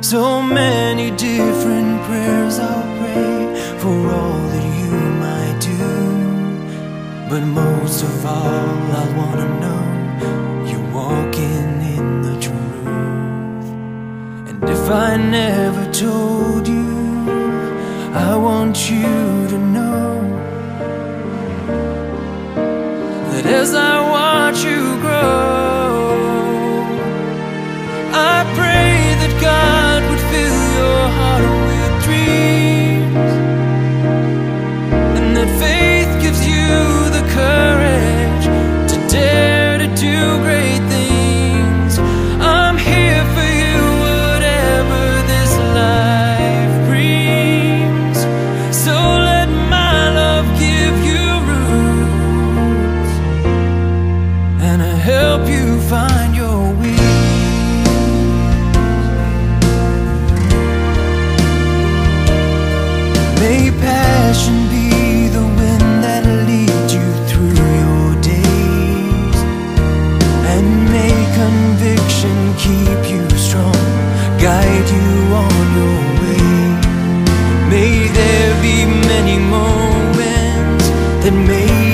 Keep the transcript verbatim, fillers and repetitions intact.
So many different prayers I'll pray for all that you might do, but most of all I wanna know you're walking in the truth. And if I never told you, I want you to know that as I watch you grow, I pray that God would fill your heart with dreams, and that faith gives you the courage to dare to do great things. I'm here for you, whatever this life brings. So let my love give you roots, and I help you find your wings. May passion be the wind that leads you through your days, and may conviction keep you strong, guide you on your way. May there be many moments that may